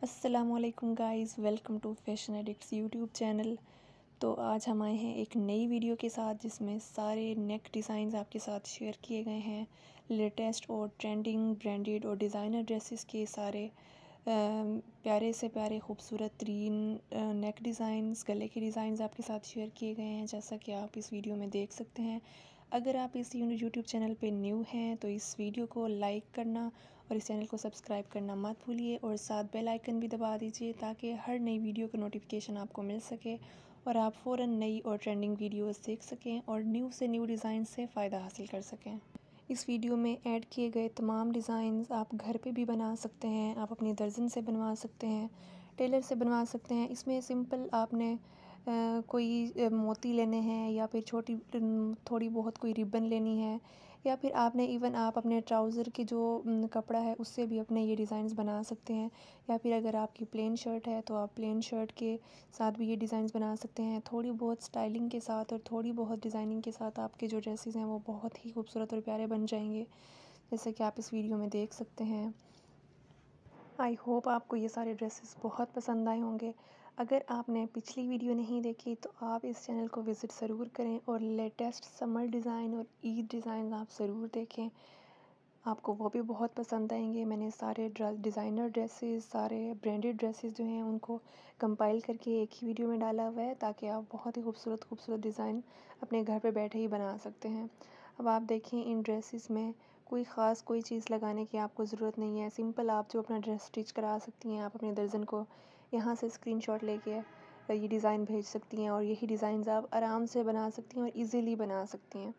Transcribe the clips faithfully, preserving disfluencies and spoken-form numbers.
अस्सलामुअलैकुम guys, welcome to fashion addicts YouTube channel. तो आज हम आए हैं एक नई वीडियो के साथ जिसमें सारे नेक डिज़ाइंस आपके साथ शेयर किए गए हैं। लेटेस्ट और ट्रेंडिंग ब्रांडेड और डिज़ाइनर ड्रेसेस के सारे अम, प्यारे से प्यारे खूबसूरत तरीन नेक डिज़ाइंस, गले के डिज़ाइंस आपके साथ शेयर किए गए हैं, जैसा कि आप इस वीडियो में देख सकते हैं। अगर आप इस यूट्यूब चैनल पे न्यू हैं तो इस वीडियो को लाइक करना और इस चैनल को सब्सक्राइब करना मत भूलिए और साथ बेल आइकन भी दबा दीजिए ताकि हर नई वीडियो का नोटिफिकेशन आपको मिल सके और आप फ़ौरन नई और ट्रेंडिंग वीडियोस देख सकें और न्यू से न्यू डिज़ाइन से फ़ायदा हासिल कर सकें। इस वीडियो में ऐड किए गए तमाम डिज़ाइंस आप घर पे भी बना सकते हैं, आप अपनी दर्जन से बनवा सकते हैं, टेलर से बनवा सकते हैं। इसमें सिंपल आपने आ, कोई अ, मोती लेने हैं या फिर छोटी थोड़ी बहुत कोई रिबन लेनी है या फिर आपने इवन आप अपने ट्राउज़र के जो कपड़ा है उससे भी अपने ये डिज़ाइंस बना सकते हैं। या फिर अगर आपकी प्लेन शर्ट है तो आप प्लेन शर्ट के साथ भी ये डिज़ाइंस बना सकते हैं। थोड़ी बहुत स्टाइलिंग के साथ और थोड़ी बहुत डिज़ाइनिंग के साथ आपके जो ड्रेसेस हैं वो बहुत ही खूबसूरत और प्यारे बन जाएंगे, जैसे कि आप इस वीडियो में देख सकते हैं। आई होप आपको ये सारे ड्रेसेस बहुत पसंद आए होंगे। अगर आपने पिछली वीडियो नहीं देखी तो आप इस चैनल को विज़िट ज़रूर करें और लेटेस्ट समर डिज़ाइन और ईद डिज़ाइन आप ज़रूर देखें, आपको वो भी बहुत पसंद आएंगे। मैंने सारे डिज़ाइनर ड्रेसेस, सारे ब्रांडेड ड्रेसेस जो हैं उनको कंपाइल करके एक ही वीडियो में डाला हुआ है ताकि आप बहुत ही खूबसूरत खूबसूरत डिज़ाइन अपने घर पे बैठे ही बना सकते हैं। अब आप देखें, इन ड्रेसेस में कोई ख़ास कोई चीज़ लगाने की आपको ज़रूरत नहीं है। सिंपल आप जो अपना ड्रेस स्टिच करा सकती हैं, आप अपने दर्जन को यहाँ से स्क्रीनशॉट लेके ये डिज़ाइन भेज सकती हैं और यही डिज़ाइंस आप आराम से बना सकती हैं और इजीली बना सकती हैं।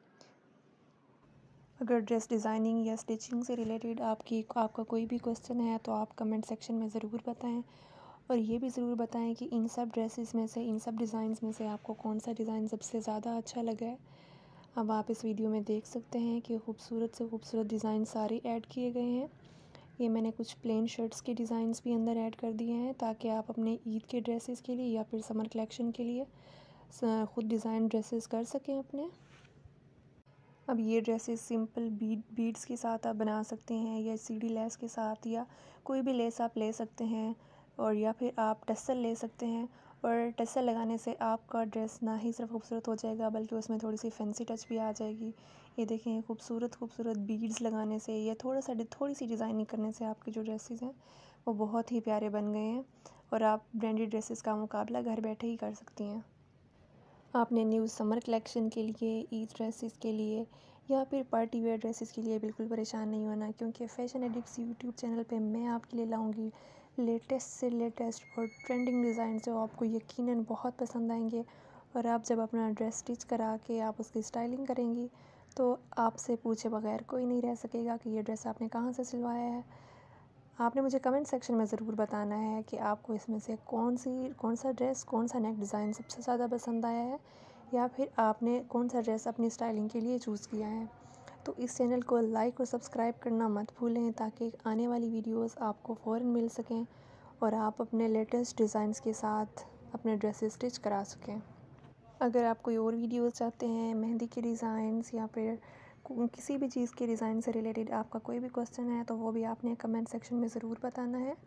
अगर ड्रेस डिज़ाइनिंग या स्टिचिंग से रिलेटेड आपकी आपका कोई भी क्वेश्चन है तो आप कमेंट सेक्शन में ज़रूर बताएं और ये भी ज़रूर बताएं कि इन सब ड्रेसेस में से, इन सब डिज़ाइंस में से आपको कौन सा डिज़ाइन सबसे ज़्यादा अच्छा लगा है। अब आप इस वीडियो में देख सकते हैं कि खूबसूरत से खूबसूरत डिज़ाइन सारे ऐड किए गए हैं। ये मैंने कुछ प्लेन शर्ट्स के डिज़ाइंस भी अंदर ऐड कर दिए हैं ताकि आप अपने ईद के ड्रेसेस के लिए या फिर समर कलेक्शन के लिए ख़ुद डिज़ाइन ड्रेसेस कर सकें अपने। अब ये ड्रेसेस सिंपल बीड बीड्स के साथ आप बना सकते हैं या सीढ़ी लेस के साथ, या कोई भी लेस आप ले सकते हैं, और या फिर आप टसल ले सकते हैं। और टसल लगाने से आपका ड्रेस ना ही सिर्फ खूबसूरत हो जाएगा बल्कि उसमें थोड़ी सी फैंसी टच भी आ जाएगी। ये देखें, खूबसूरत खूबसूरत बीड्स लगाने से या थोड़ा सा थोड़ी सी डिज़ाइनिंग करने से आपके जो ड्रेसेस हैं वो बहुत ही प्यारे बन गए हैं और आप ब्रांडेड ड्रेसेस का मुकाबला घर बैठे ही कर सकती हैं। आपने न्यू समर कलेक्शन के लिए, ईद ड्रेसेस के लिए या फिर पार्टी वेयर ड्रेसेस के लिए बिल्कुल परेशान नहीं होना, क्योंकि फ़ैशन एडिक्ट्स यूट्यूब चैनल पे मैं आपके लिए लाऊंगी लेटेस्ट से लेटेस्ट और ट्रेंडिंग डिज़ाइन जो आपको यकीनन बहुत पसंद आएंगे। और आप जब अपना ड्रेस स्टिच करा के आप उसकी स्टाइलिंग करेंगी तो आपसे पूछे बगैर कोई नहीं रह सकेगा कि ये ड्रेस आपने कहाँ से सिलवाया है। आपने मुझे कमेंट सेक्शन में ज़रूर बताना है कि आपको इसमें से कौन सी कौन सा ड्रेस, कौन सा नेक डिज़ाइन सबसे ज़्यादा पसंद आया है, या फिर आपने कौन सा ड्रेस अपनी स्टाइलिंग के लिए चूज़ किया है। तो इस चैनल को लाइक और सब्सक्राइब करना मत भूलें ताकि आने वाली वीडियोस आपको फ़ौरन मिल सकें और आप अपने लेटेस्ट डिज़ाइंस के साथ अपने ड्रेसेस स्टिच करा सकें। अगर आप कोई और वीडियोस चाहते हैं, मेहंदी के डिज़ाइंस या फिर किसी भी चीज़ के डिज़ाइन से रिलेटेड आपका कोई भी क्वेश्चन है तो वो भी आपने कमेंट सेक्शन में ज़रूर बताना है।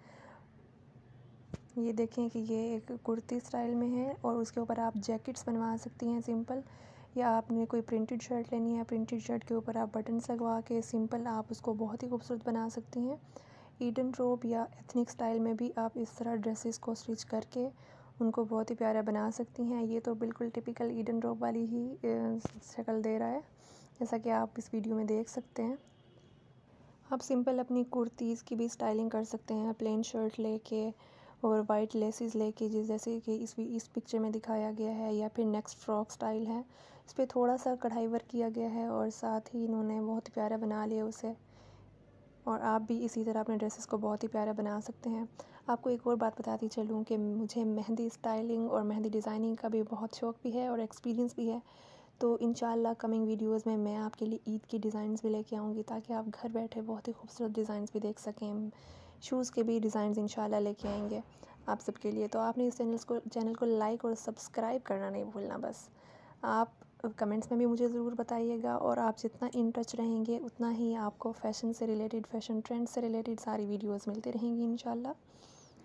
ये देखें कि ये एक कुर्ती स्टाइल में है और उसके ऊपर आप जैकेट्स बनवा सकती हैं सिंपल, या आपने कोई प्रिंटेड शर्ट लेनी है, प्रिंटेड शर्ट के ऊपर आप बटन्स लगवा के सिंपल आप उसको बहुत ही खूबसूरत बना सकती हैं। ईडन रोब या एथनिक स्टाइल में भी आप इस तरह ड्रेसेस को स्टिच करके उनको बहुत ही प्यारा बना सकती हैं। ये तो बिल्कुल टिपिकल ईडन रोब वाली ही शक्ल दे रहा है, जैसा कि आप इस वीडियो में देख सकते हैं। आप सिंपल अपनी कुर्तीज़ की भी स्टाइलिंग कर सकते हैं, प्लेन शर्ट लेके और वाइट लेसेस लेके, जिस जैसे कि इस इस पिक्चर में दिखाया गया है, या फिर नेक्स्ट फ्रॉक स्टाइल है, इस पर थोड़ा सा कढ़ाई वर्क किया गया है और साथ ही इन्होंने बहुत प्यारा बना लिया उसे। और आप भी इसी तरह अपने ड्रेसेस को बहुत ही प्यारा बना सकते हैं। आपको एक और बात बताती चलूँ कि मुझे मेहंदी स्टाइलिंग और मेहंदी डिज़ाइनिंग का भी बहुत शौक़ भी है और एक्सपीरियंस भी है। तो इंशाल्लाह कमिंग वीडियोस में मैं आपके लिए ईद की डिज़ाइंस भी लेके आऊँगी ताकि आप घर बैठे बहुत ही खूबसूरत डिज़ाइंस भी देख सकें। शूज़ के भी डिज़ाइंस इंशाल्लाह लेके आएंगे आप सबके लिए। तो आपने इस चैनल को चैनल को लाइक और सब्सक्राइब करना नहीं भूलना। बस आप कमेंट्स में भी मुझे ज़रूर बताइएगा और आप जितना इन टच रहेंगे उतना ही आपको फ़ैशन से रिलेटेड, फ़ैशन ट्रेंड से रिलेटेड सारी वीडियोस मिलती रहेंगी इंशाल्लाह।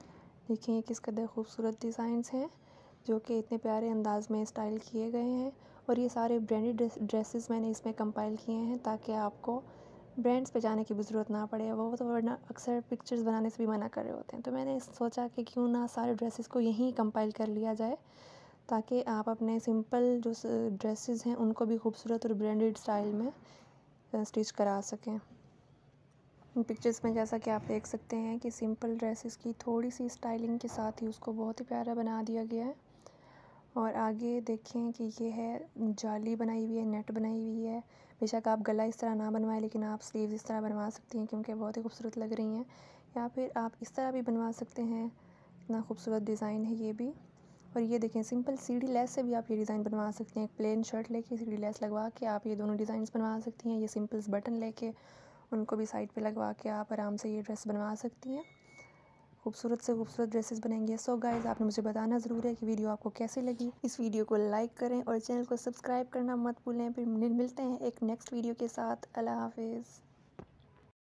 देखिए किस कदर खूबसूरत डिज़ाइंस हैं जो कि इतने प्यारे अंदाज में स्टाइल किए गए हैं। और ये सारे ब्रांडेड ड्रेसेस मैंने इसमें कंपाइल किए हैं ताकि आपको ब्रांड्स पे जाने की भी ज़रूरत ना पड़े। वो तो वरना अक्सर पिक्चर्स बनाने से भी मना कर रहे होते हैं। तो मैंने सोचा कि क्यों ना सारे ड्रेसेस को यहीं कंपाइल कर लिया जाए ताकि आप अपने सिंपल जो ड्रेसेस हैं उनको भी खूबसूरत और ब्रांडेड स्टाइल में स्टिच करा सकें। पिक्चर्स में जैसा कि आप देख सकते हैं कि सिंपल ड्रेसेस की थोड़ी सी स्टाइलिंग के साथ ही उसको बहुत ही प्यारा बना दिया गया है। और आगे देखें कि ये है जाली बनाई हुई है, नेट बनाई हुई है। बेशक आप गला इस तरह ना बनवाएं लेकिन आप स्लीव्स इस तरह बनवा सकती हैं क्योंकि बहुत ही खूबसूरत लग रही हैं। या फिर आप इस तरह भी बनवा सकते हैं, इतना खूबसूरत डिज़ाइन है ये भी। और ये देखें सिंपल सीढ़ी लेस से भी आप ये डिज़ाइन बनवा सकती हैं। एक प्लेन शर्ट लेके सीढ़ी लेस लगवा के आप ये दोनों डिज़ाइंस बनवा सकती हैं। ये सिंपल्स बटन लेके उनको भी साइड पे लगवा के आप आराम से ये ड्रेस बनवा सकती हैं। खूबसूरत से खूबसूरत ड्रेसेस बनेंगे। सो गाइज़ आपने मुझे बताना ज़रूर है कि वीडियो आपको कैसी लगी। इस वीडियो को लाइक करें और चैनल को सब्सक्राइब करना मत भूलें। फिर मिलते हैं एक नेक्स्ट वीडियो के साथ। अल्लाह हाफिज़।